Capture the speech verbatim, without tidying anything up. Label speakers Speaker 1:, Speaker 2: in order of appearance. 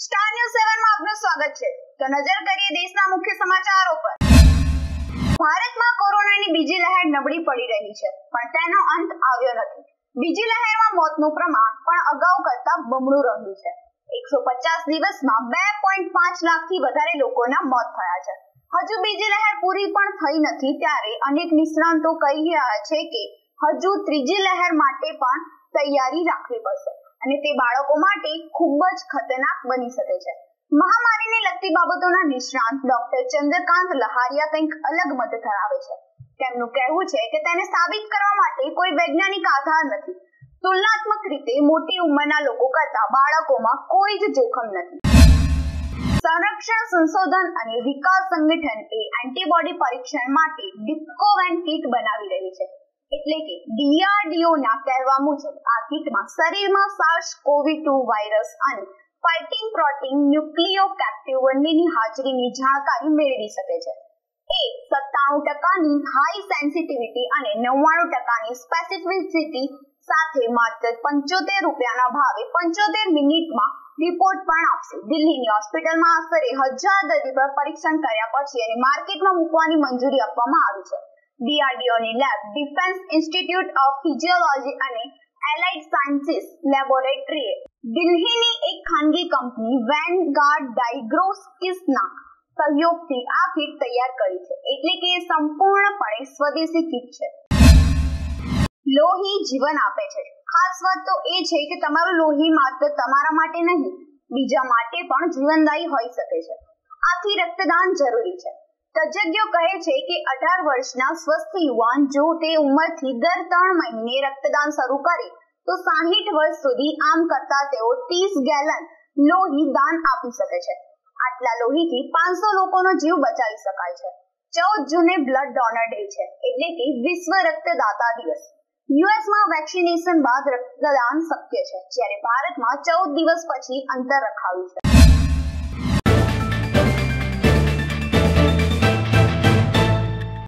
Speaker 1: Star news સેવન માં આપનું સ્વાગત છે। તો નજર કરીએ દેશના મુખ્ય સમાચારો પર। ભારતમાં કોરોનાની બીજી લહેર નબળી પડી રહી છે, પણ તેનો અંત આવ્યો નથી। બીજી લહેરમાં મોતનું પ્રમાણ પણ અગાઉ કરતા બમણું રહ્યું છે। એકસો પચાસ દિવસમાં બે પોઈન્ટ પાંચ લાખથી વધારે લોકોના મોત થયા છે। હજુ બીજી લહેર પૂરી પણ થઈ નથી, ત્યારે અનેક નિષ્ણાતો કહી રહ્યા છે કે હજુ ત્રીજી લહેર માટે પણ તૈયારી રાખવી પડશે અને તે બાળકો માટે ખૂબ જ ખતરનાક બની શકે છે। મહામારીને લગતી બાબતોના નિષ્ણાત ડોક્ટર ચંદ્રકાંત લહારિયા કંઈક અલગ મત ધરાવે છે। તેમનું કહેવું છે કે તેને સાબિત કરવા માટે કોઈ વૈજ્ઞાનિક આધાર નથી। તુલનાત્મક રીતે મોટી ઉંમરના લોકો કરતા બાળકોમાં કોઈ જ જોખમ નથી। સંરક્ષણ સંશોધન અને વિકાસ સંગઠન એ એન્ટીબોડી પરીક્ષણ માટે ડિપ્કોવેન કીટ બનાવી રહી છે, એટલે કે ડીઆરડીઓ ના કહેવા મુજબ આ કીટમાં શરીરમાં સાર્સ કોવી ટુ વાયરસ અને ફાઇટિંગ પ્રોટીન ન્યુક્લિયોકેપ્ટિવ બંનેની હાજરીની જાણકારી મેળવી શકે છે। એ સત્તાણું ટકાની હાઈ સેન્સિટિવિટી અને નવ્વાણું ટકાની સ્પેસિફિસિટી સાથે માત્ર પંચોતેર રૂપિયાના ભાવે પંચોતેર મિનિટમાં રિપોર્ટ પણ આપશે। દિલ્હીની હોસ્પિટલમાં આશરે હજાર દર્દી પર પરીક્ષણ કર્યા પછી અને માર્કેટમાં મૂકવાની મંજૂરી આપવામાં આવી છે। ડીઆરડીઓની lab defence institute of physiology અને એલાઇડ સાયન્સીસ લેબોરેટરીએ દિલ્હીની એક ખાનગી કંપની વેનગાર્ડ ડાયગ્નોસ્ટિક્સના સહયોગથી આ કીટ તૈયાર કરી છે, એટલે કે સંપૂર્ણપણે સ્વદેશી કીટ છે। લોહી જીવન આપે છે। ખાસ વાત તો એ છે કે તમારું લોહી માત્ર તમારા માટે નહીં, બીજા માટે પણ જીવનદાયી હોઈ શકે છે। આથી રક્તદાન જરૂરી છે। તજજ્ઞો કહે છે કે અઢાર વર્ષના સ્વસ્થ યુવાન જો તે ઉંમરથી દર ત્રણ મહિને રક્તદાન શરૂ કરે તો સાહીઠ વર્ષ સુધી આમ કરતા તેઓ ત્રીસ ગેલન લોહી દાન આપી શકે છે। આટલા લોહીથી પાંચસો લોકોનો જીવ બચાવી શકાય છે। ચૌદ જૂને બ્લડ ડોનર ડે છે, એટલે કે વિશ્વ રક્તદાતા દિવસ। યુએસમાં વેક્સિનેશન બાદ રક્તદાન શક્ય છે, જ્યારે ભારતમાં ચૌદ દિવસ પછી અંતર રખાયું છે।